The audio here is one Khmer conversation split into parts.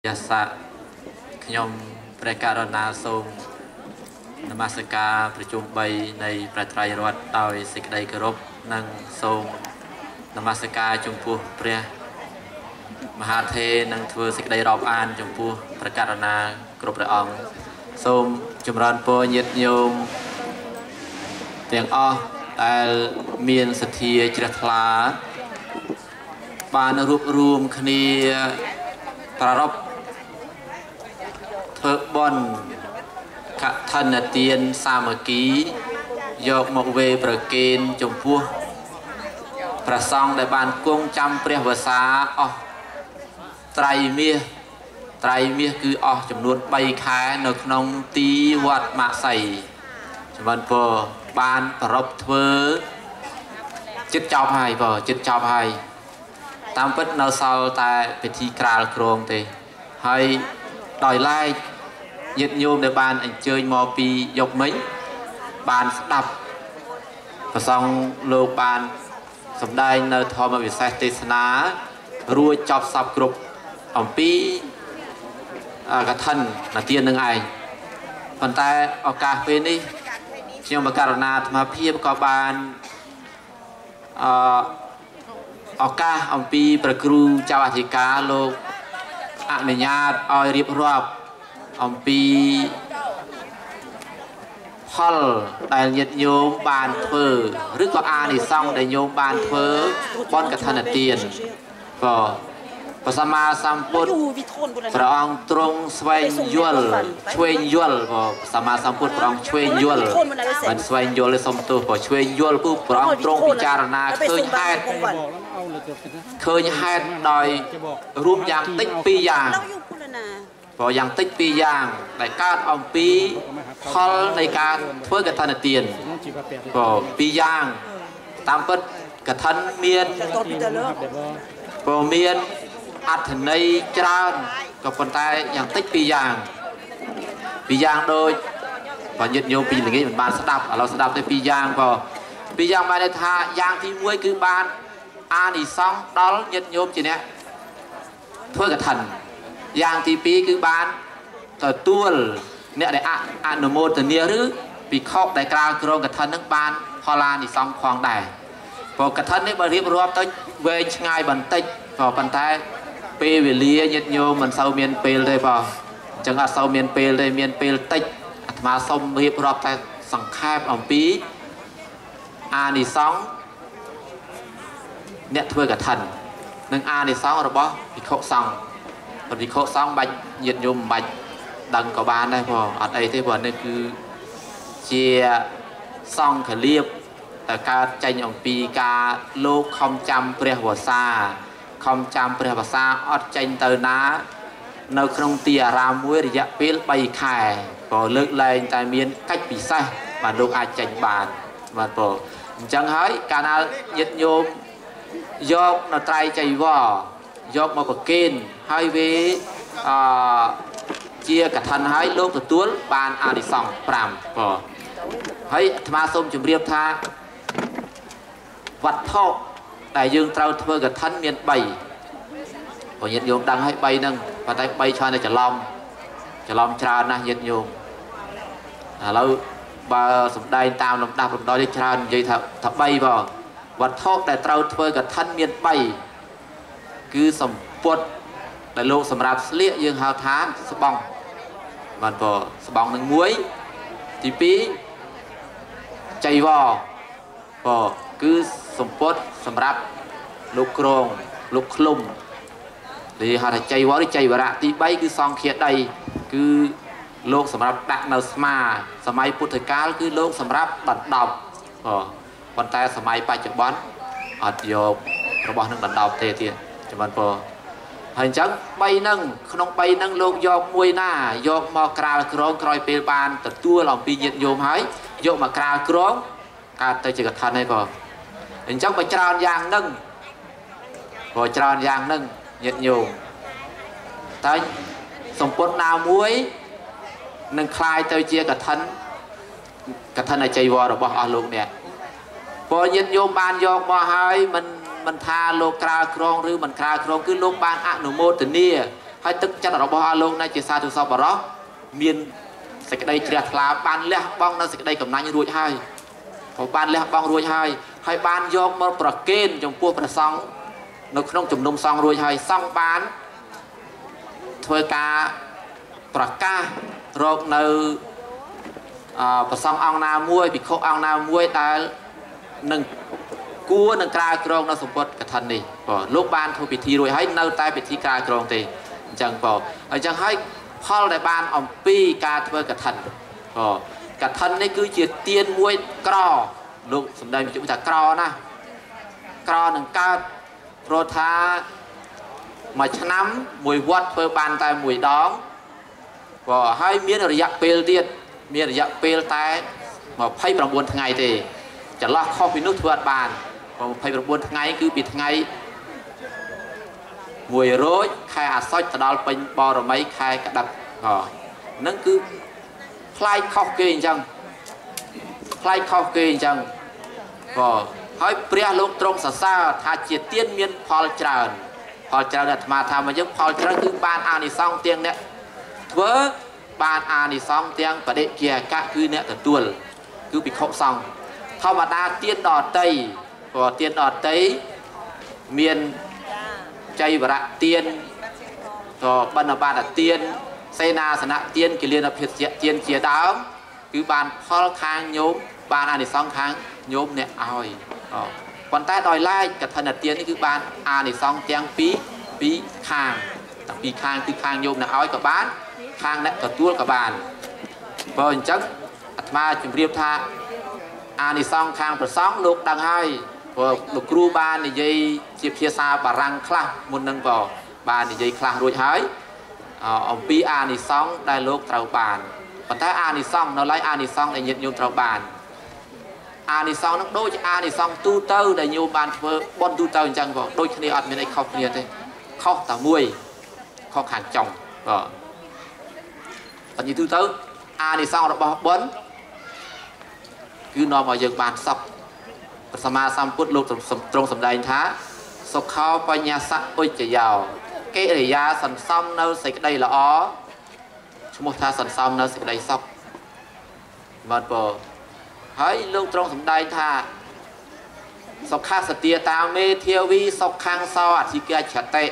យាសាខ្ញុំព្រះករណាសូមនមស្ការប្រជុំ3នៃព្រះត្រៃរតន៍ដោយសេចក្តីគោរពនិងសូមនមស្ការចំពោះព្រះមហាថេរនិងធ្វើសេចក្តីរាប់អានចំពោះព្រះករណាគ្រប់ព្រះអង្គសូមចម្រើនពរញាតិញោមទាំងអស់ដែលមានសទ្ធាជ្រះថ្លាបានរួបរวมគ្នាប្រារព្ធធ្វើបុណ្យកឋិនទានសាមគ្គីយកមកវេប្រគេនចំពោះព្រះសង្ឃដែលបានគង់ចាំព្រះវស្សាអស់ត្រៃមាសគឺអស់ចំនួន3ខែនៅក្នុងទីវត្តម៉ាក់សីចំបានពរបានប្រពធ្វើចិត្តចប់ហើយចិត្តចប់ហើយតាមពិតនៅសល់តែពិធីក្រាលគ្រងទេហើយដោយឡែកញាតិញោមដែលបានអញ្ជើញមកពីយកមិញបានស្ដាប់ព្រះសង្ឃលោកបានសម្ដែងនៅធម្មវិសេសទេសនារួចចប់សពគ្រប់អំពីកឋិននាទាននឹងឯងប៉ុន្តែឱកាសពេលនេះខ្ញុំបករណាអាត្មាភាពក៏បានឱកាសអំពីព្រះគ្រូចៅអធិការលោកអនុញ្ញាតឲ្យរៀបរាប់អំពីផលដែលញាតិញោមបានធ្វើឬក៏អានិសង្ឃដែលញោមបានធ្វើបុណ្យកឋិនទានព្រះសម្មាសម្ពុទ្ធព្រះអង្គទ្រង់ស្វែងយល់ឆ្វេងយល់សម្មាសម្ពុទ្ធព្រះអង្គឆ្វេងយល់មិនស្វែងយល់ទេសុំទោសឆ្វេងយល់គឺព្រះអង្គទ្រង់ពិចារណាឃើញហេតុដោយរួមយ៉ាងតិច2យ៉ាងយ៉ាងតិច2យ៉ាងដែលកើតអំពីផលនៃការធ្វើកឋិនទាន2យ៉ាងតាមពិតកឋិនមានមានអត្ថន័យច្រើនក៏ប៉ុន្តែយ៉ាងតិច2យ៉ាងដូចបញ្ញត្តិញោមពីល្ងាចមិនបានស្ដាប់ឥឡូវស្ដាប់ទៅ2យ៉ាង2យ៉ាងបានន័យថាយ៉ាងទី1គឺបានអានិសង្ឃដល់ញាតិញោមជាអ្នកធ្វើកឋិនយ៉ាងទី2គឺបានទទួលអ្នកដែលអនុមោទនាឬភិក្ខុដែលក្រាលគ្រងកឋិននឹងបានផលអានិសង្ឃផងដែរព្រោះកឋិននេះបើរៀបរាប់ទៅវែងឆ្ងាយបន្តិចប៉ុន្តែពេលវេលាញាតិញោមមិនសូវមានពេលទេអញ្ចឹងអត់សូវមានពេលទេមានពេលតិចអាត្មាសូមរៀបរាប់តែសង្ខេបអំពីអានិសង្ឃអ្នកធ្វើកឋិននិងអានិសង្ឃរបស់ភិក្ខុសង្ឃភិក្ខុសង្ឃបាច់ញាតិញោមមិនបាច់ដឹងក៏បានដែរអត់អីទេព្រោះនេះគឺជាសង្ឃលាភកើតចេញអំពីការលោកខំចាំព្រះវស្សាអត់ចេញទៅណានៅក្នុងទីអារាមមួយរយៈពេល3ខែក៏លើកលែងតែមានកិច្ចពិសេសបាទលោកអាចចេញបានបាទអញ្ចឹងហើយកាលណាញាតិញោមយកនៅត្រៃចីវរយកមកប្រគេនហើយវាជាកឋិនហើយលោកទទួលបានអានិសង្ឃ5ហើយអាត្មាសូមជម្រាបថាវត្ថុដែលយើងត្រូវធ្វើកឋិនមាន3ព្រោះញាតិញោមដឹងហើយ3ហ្នឹងប៉ុន្តែ3ច្រើនតែច្រឡំច្រើនណាស់ញាតិញោមឥឡូវបើសំដែងតាមលំដាប់លំដោយនេះច្រើននិយាយថា3វត្ថុដែលត្រូវធ្វើកឋិនមាន3គឺសម្ពុតដែលលោកសម្រាប់ស្លៀកយើងហៅថាស្បង់បាទស្បង់នឹង1ទី2ចៃវរគឺសម្ពុតសម្រាប់លោកក្រងលោកឃ្លុំនិយាយហៅថាចៃវរឬចៃវរៈទី3គឺសង្ឃាដីគឺលោកសម្រាប់ដាក់នៅស្មាសម័យពុទ្ធកាលគឺលោកសម្រាប់ដណ្ដប់ប៉ុន្តែសម័យបច្ចុប្បន្នអត់យករបស់នឹងដណ្ដប់ទេទៀតចំបានហើយអញ្ចឹង3ហ្នឹងក្នុង3ហ្នឹងលោកយកមួយណាយកមកក្រាលក្រងក្រោយពេលបានទទួលអំពីញាតិញោមហើយយកមកក្រាលក្រងកើតទៅជាកឋិនហើយអញ្ចឹងបើច្រើនយ៉ាងហ្នឹងញាតិញោមតែសម្ពុតណាមួយនឹងคล้ายទៅជាកឋិនអចីវររបស់អស់លោកអ្នកព្រោះញាតិញោមបានយកមកហើយមិនថាលោកក្រាលក្រងឬមិនក្រាលក្រងគឺលោកបានអនុមោទនាហើយទឹកចិត្តរបស់អាលោកនៃជាសាធុសពបរោះមានសេចក្តីជ្រះថ្លាបានលះបង់នៅសេចក្តីកំណាញ់រួចហើយក៏បានលះបង់រួចហើយបានយកមកប្រគេនចំពោះព្រះសង្ឃនៅក្នុងជំនុំសង្ឃរួចហើយសង្ឃបានធ្វើការប្រកាសរកនៅព្រះសង្ឃអង្គណាមួយភិក្ខុអង្គណាមួយដែលនឹងគួរនឹងក្រាលក្រងនៅសម្ពុតកឋិននេះបាទលោកបានធ្វើពិធីរួចហើយនៅតែពិធីក្រាលក្រងទេអញ្ចឹងបាទអញ្ចឹងហើយផលដែលបានអំពីការធ្វើកឋិនបាទកឋិននេះគឺជាទានមួយក្រលោកសម្ដែងថាក្រណាក្រនឹងកើតព្រោះថាមួយឆ្នាំមួយវត្តធ្វើបានតែមួយដងបាទហើយមានរយៈពេលទៀតមានរយៈពេលតែ29ថ្ងៃទេចន្លោះខុសពីនោះធ្វើអត់បាន29ថ្ងៃគឺពីថ្ងៃ100ខែអាសត់ទៅដល់ពេញបរមីខែកដិបហ្នឹងគឺផ្លាយខុសគេអញ្ចឹងផ្លាយខុសគេអញ្ចឹងហើយព្រះលោកទ្រង់សរសើរថាជាទានមានផលច្រើនអាត្មាថាមកយើងផលច្រើនគឺបានអានិសង្សទាំងអ្នកធ្វើបានអានិសង្សទាំងបដិជាកៈគឺអ្នកទទួលគឺភិក្ខុសង្ឃធម្មតាទានដតីក៏ទានដតីមានចៃវរៈទានក៏បណ្ឌបាតទានសេនាសនៈទានគិលានភិទ្ធទានជាដើមគឺបានផលខាងញោមបានអានិសង្សខាងញោមអ្នកឲ្យប៉ុន្តែដោយឡែកកឋិនទាននេះគឺបានអានិសង្សទាំងពីរខាងទាំងពីរខាងគឺខាងញោមអ្នកឲ្យក៏បានខាងអ្នកទទួលក៏បានបើអញ្ចឹងអាត្មាជម្រាបថាអានិសង្សខាងប្រសង់លោកដឹងហើយព្រោះលោកគ្រូបាននិយាយជាភាសាបារាំងខ្លះមុននឹងក៏បាននិយាយខ្លះរួចហើយអំពីអានិសង្សដែលលោកត្រូវបានប៉ុន្តែអានិសង្សនៅឡើយអានិសង្សដែលញាតិញោមត្រូវបានអានិសង្សនឹងដូចអានិសង្សទូទៅដែលញោមបានធ្វើបុណ្យទូទៅអញ្ចឹងក៏ដូចគ្នាអត់មានអីខុសគ្នាទេខុសតែមួយខុសខាងចុងនិយាយទូទៅអានិសង្សរបស់បុណ្យគឺនាំឲ្យយើងបានសុខព្រះសម្មាសម្ពុទ្ធលោកទ្រង់សម្ដែងថាសុខោបញ្ញាសៈឧច្ចយោកិរិយាសន្សំនៅសេចក្តីល្អឈ្មោះថាសន្សំនៅសេចក្តីសុខបាទបើហើយលោកទ្រង់សម្ដែងថាសុខសទាតាមេធាវីសុខខាងសោអធិកាចតិ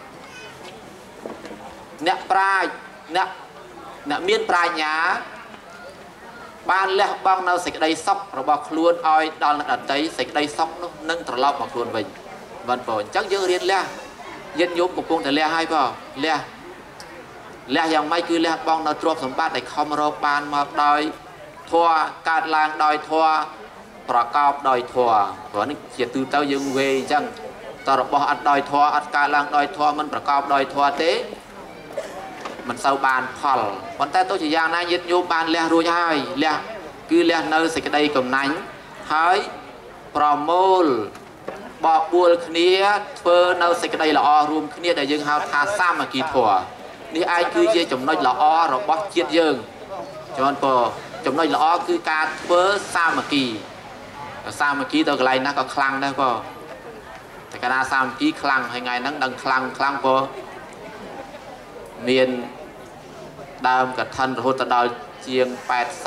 អ្នកប្រាជ្ញអ្នកមានប្រាជ្ញាបានលះបង់នៅសេចក្តីសុខរបស់ខ្លួនឲ្យដល់អ្នកដទៃសេចក្តីសុខនោះនឹងត្រឡប់មកខ្លួនវិញបាទបងអញ្ចឹងយើងរៀនលះញាតិញោមកំពុងតែលះហើយបងលះយ៉ាងម៉េចគឺលះបង់នៅទ្រព្យសម្បត្តិដែលខំរកបានមកដោយធម៌កើតឡើងដោយធម៌ប្រកបដោយធម៌ព្រោះនេះជាទូទៅយើងវេអញ្ចឹងតើរបស់អត់ដោយធម៌អត់កើតឡើងដោយធម៌មិនប្រកបដោយធម៌ទេមិនសូវបានផលប៉ុន្តែទោះជាយ៉ាងណាញាតិញោមបានលះរួចហើយគឺលះនៅសេចក្តីកំណាញ់ហើយប្រមូលបបួលគ្នាធ្វើនៅសេចក្តីល្អរួមគ្នាដែលយើងហៅថាសាមគ្គីធម៌នេះឯងគឺជាចំណុចល្អរបស់ជាតិយើងចំណុចល្អគឺការធ្វើសាមគ្គីទៅកន្លែងណាក៏ខ្លាំងដែរតែកាលណាសាមគ្គីខ្លាំងហើយថ្ងៃហ្នឹងដឹងខ្លាំងក៏មានដើមកឋិនរហូតទៅដល់ជាង80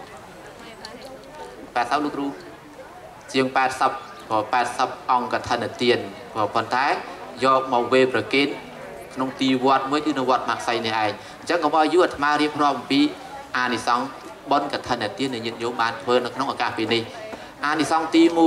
លោកគ្រូជាង80អង្គកឋិនទានប៉ុន្តែយកមកវេប្រគេនក្នុងទីវត្តមួយគឺនៅវត្តម៉ាក់សៃនេះឯងអញ្ចឹងកុំឲ្យយូរអាត្មារៀបរាប់អំពីអានិសង្សបុណ្យកឋិនទានដែលញាតិញោមបានធ្វើនៅក្នុងឱកាសពេលនេះអានិសង្សទី1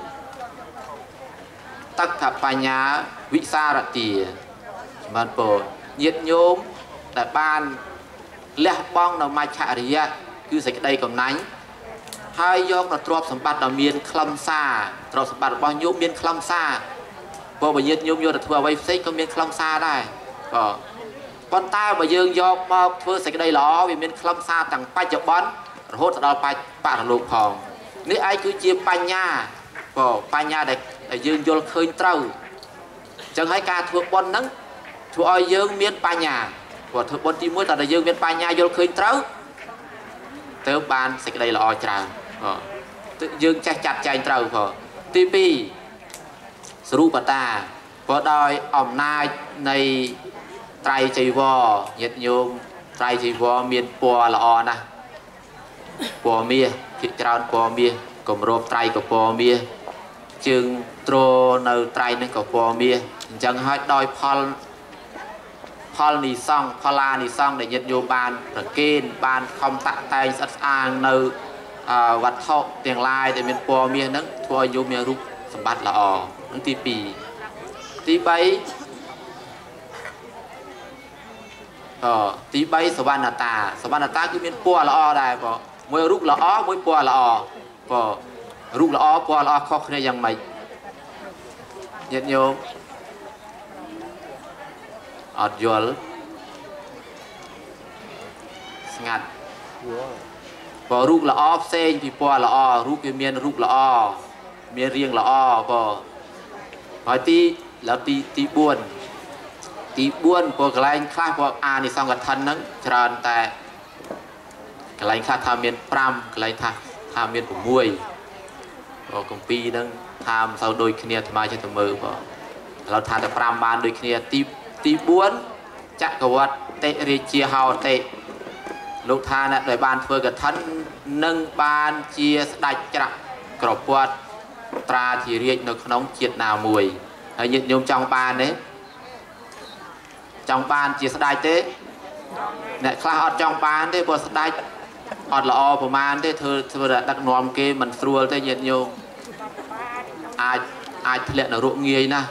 តក្កបញ្ញាវិសារទាបានពោញាតិញោមដែលបានលះបង់នៅមច្ឆរិយៈគឺសេចក្តីកំណាញ់ហើយយកនៅទ្រព្យសម្បត្តិដ៏មានខ្លឹមសារទ្រព្យសម្បត្តិរបស់ញោមមានខ្លឹមសារព្រោះបើញាតិញោមយកទៅធ្វើអ្វីផ្សេងក៏មានខ្លឹមសារដែរប៉ុន្តែបើយើងយកមកធ្វើសេចក្តីល្អវាមានខ្លឹមសារទាំងបច្ចុប្បន្នរហូតដល់បរលោកផងនេះឯងគឺជាបញ្ញាបញ្ញាដែលយើងយល់ឃើញត្រូវអញ្ចឹងហើយការធ្វើបុណ្យហ្នឹងធ្វើឲ្យយើងមានបញ្ញាព្រោះធ្វើបុណ្យទី1តើយើងមានបញ្ញាយល់ឃើញត្រូវទៅបានសេចក្តីល្អច្រើនយើងចេះចាត់ចែងត្រូវទី2សរុបតាព្រោះដោយអំណាចនៃ trai chơi vò nhiệt nhôm trai chơi vò miền bò là o nè bò mía thị tròn bò mía cùng rộp trai của bò mía chừng trô nâu trai nên của bò mía chẳng hơi đòi Paul nì xong Paula nì xong để nhiệt nhôm bàn rồi kên bàn không tặng tay sẵn sàng nâu vật thọ tiền lai để miền bò mía nâng thua vô miền rút sầm bát là o nâng tí bì tí bấy tí bayสวรรณตาคือเป็นปัวละอได้ป่ะมวยรุกละอมวยปัวละอป่ะรุกละอปัวละอข้อเนี่ยยังไม่ยันโยมอดยลสงัดป่ะรุกละอเส้นที่ปัวละอรุกคือเมียนรุกละอเมียนเรียงละอป่ะหอยตีแล้วตีบ้วนตีบ้วนพวกกลายคลาพวกอาในสองกับทันนั้นจรานแต่กลายคลาทำเมียนปรำกลายทำเมียนผมมวยพวกกงปีนั้นทำเสาโดยขี้เนียทำไมจะทำมือพอเราทำแต่ปรำบานโดยขี้เนียตีบ้วนจักรวรรดิเตะเรียเชียฮาวเตะลูกทานโดยบานเพื่อกับทันนึ่งบานเชียสได้จักกรอบวัดตราที่เรียกนกน้องเจียดนามวยให้ยึดโยมจองบานเนี่ยtrong ban chỉ sai thế, này khai ở trong ban thế vừa sai, ở lò của man thế thưa là đặt nòm kia mình xua thế nhiệt nhiều, ai thiệt là ruộng nghề na,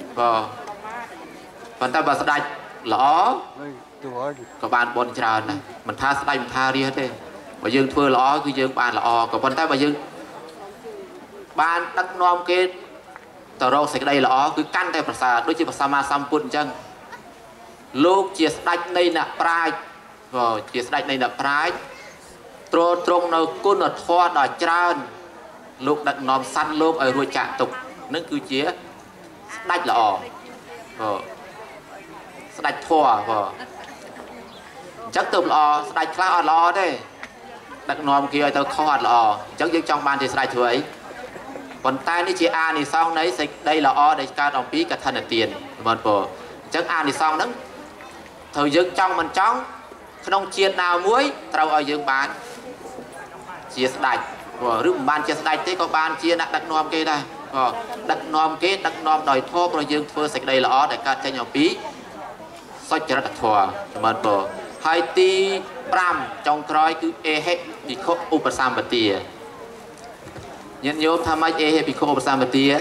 còn ta vừa sai lò, có ban bồn tràn này, mình tha sai mình tha đi hết thế, và dương thưa lò cứ dương ban lò, còn ta và dương ban đặt nòm kia, tàu rau sạch đây lò cứ căn theoภาษา đối vớiภาษามาสัมพุทธจังลูกเจียสได้ในหนักปลายก็เจียสได้ในหนักปลายตรงในกุนทอดจานลูกดักนอมสั้นลูกไอ้รวยจ่าตุกนั่นคือเจียได้หล่อก็ได้ทั่วก็จักตุบหล่อได้คลาหล่อได้ดักนอมเกี่ยวตัวคอดหล่อจักยึดจังบานที่ได้ถวยคนใต้นี่เจียอานี่ซองไหนใส่ได้หล่อได้การออกปีกับทันเตียนมันพอจักอานี่ซองนั้นthời gian trong mình trong không chia nào muối trâu ở dương bán chia sạch của rừng ban chia sạch thế có ban chia đặt nom kia đây đặt nom đòi thô rồi dương thưa sạch đây là ó để ca cho nhau phí soi cho đặt thua mình bờ hai ti pram trong cõi cứ e hết bị khô upasam bát tia nhân nhôm tham ai e hết bị khô upasam bát tia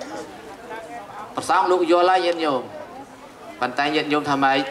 xong lúc vô lại nhân nhôm bàn tay nhân nhôm tham ai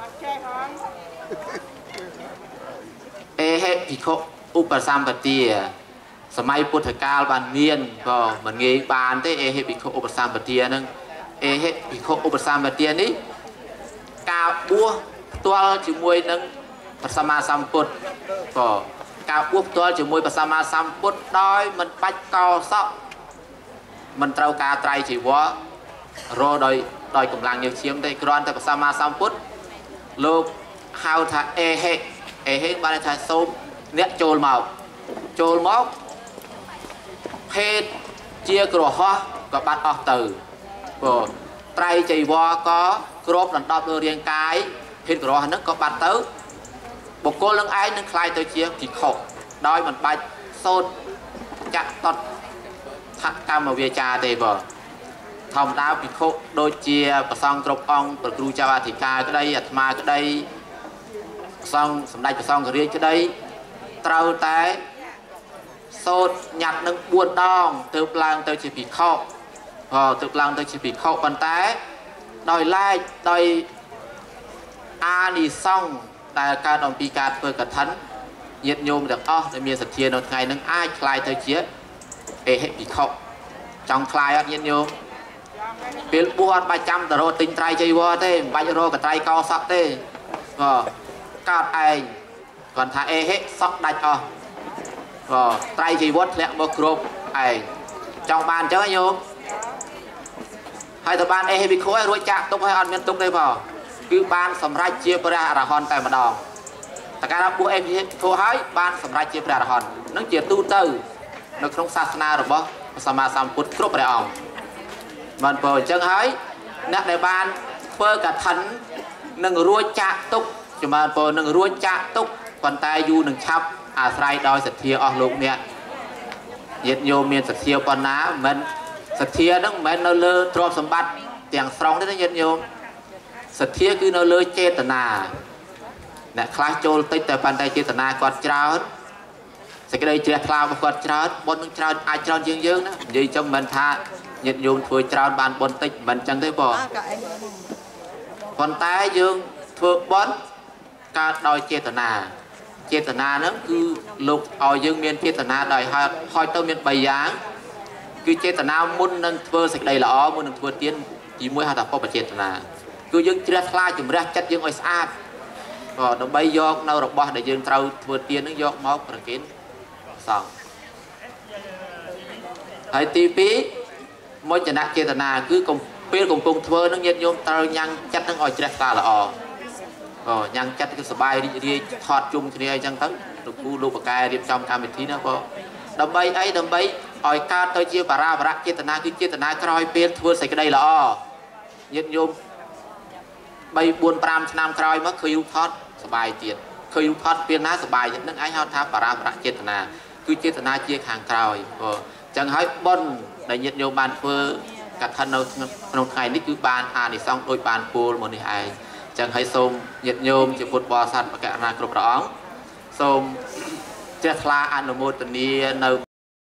e hết bị khô upasam bát tiaสมัยพุทธกาลบานเมียนก็มันเงยบานได้เอเฮปิโคอุปสามปเตียนึงเอเฮปิโคอุปสามปเตียนี้กาบัวตัวจมวยนึงปัสมาสัมพุทธก็กาบัวตัวจมวยปัสมาสัมพุทธน้อยมันปัจกอซอกมันเต้ากาไตรจีวะรอโดยกำลังเยอะเชี่ยมได้กรอนแต่ปัสมาสัมพุทธโลกฮาวท่าเอเฮบานท่าส้มเนี่ยโจลเมาเพศเจียกระหอบก็บัดออกตื่นก็ไตรใจวอก็กรบหลังดอกโดยเรียงกายเพศกระหอบนึกก็บัดตื่นบุคคลเรื่องไอ้นึกคลายตัวเชียผิดขบดอยมันไปโซนจักตอดทักกรรมวิจาเตบทำดาวผิดขบโดยเชียประซองกรบองประครูเจ้าอธิการก็ได้อัตมาก็ได้ซองสำนักประซองกระเรียนก็ได้เต้าแต่โซดหยัดนึงบวนดองตืบลังตืบจีบีเข้าตืบลังตืบจีบีเข้าปันแต่โดยไล่โดยอาดีซ่องแต่การดองปีการเพื่อกระทันเย็ดโยมจากอ้อจะมีสัตเทียนไงนึงอ้ายคลายตืบเชี่ยเอเฮบีเข้าจังคลายเย็ดโยมเป็นบัวใบจำแต่โรติงไตรใจวัวเต้ใบโรกับไตรกอสักเต้ก็กาดเองก่อนถ้าเอเฮสักได้อ้อไตรจีวัดและบกรบไอจังบานเจ้าโยมให้ตัวบานเอให้บิโค้ยรวยจักตุกให้อ่อนเงินตุกได้พอคือบานสำรัจเจียปราอรหันแต่มาดองแต่การรับบัวเอให้โค้ยให้บานสำรัจเจียปราอรหันนั่งเจียตู้เตอร์นักครองศาสนาหรือบ่สมาสัมพุทธครบได้อ่องมันเปิดจังให้นักในบานเปิดกับทัน nâng ruồi chạ túc cho mà bờ nâng ruồi chạ túc còn tay du nâng chắp à sai đôi sạch thia ở lục nè nhiệt nhô miền sạch thia còn ná mình sạch thia nó mình nó lơ trộm sầm bát tiếng song đấy nhiệt nhô sạch thia cứ nó lơ che tận à nè khai trôi tới từ bàn tay che tận à còn trao sẽ cái đây chia cloud một con trao bốn con trao ai trao dương dương đó gì trong mình tha nhiệt nhô thôi trao bàn bốn tích mình chẳng thấy bỏ còn tay dương thuộc bốn cả đôi che tận à nó cứ lục ở dương miền chế tận à đòi hỏi tao miền bày giá cứ chế tận à muốn nâng thưa sạch đây là ó muốn nâng thưa tiến chỉ muốn hai tập có chế tận à cứ dương chia khai chùm ra chất dương oi sát rồi nó bay vô đâu đọc bỏ để dương trâu thưa tiến nó vô máu rồi kín xong hãy tí mỗi trận nát chế tận à cứ cùng thưa nó nhiên vô tao nhang chất nó oi chia xa là ó nhang chất cái sờ bay đi thọt chung thì ai chẳng tới được cu lục cái điệp trong cam thì nó có đầm bay hỏi ca tôi chia bà ra chế tận na coi bên thưa sạch đây là nhiệt nhôm bay buôn pram năm coi mất khơi thọt sờ bay tiền khơi thọt bên ná sờ bay những ai hao tham bà ra chế tận na chia hàng coi chẳng hỏi bon để nhiệt nhôm bàn thưa cả thân nông ngày nít cứ bàn thì xong đôi bàn pool một này chẳng hay xôm nhiệt nhôm chỉ phút bò sạch và cả na cột rõng xôm chết la ăn một tuần đi nấu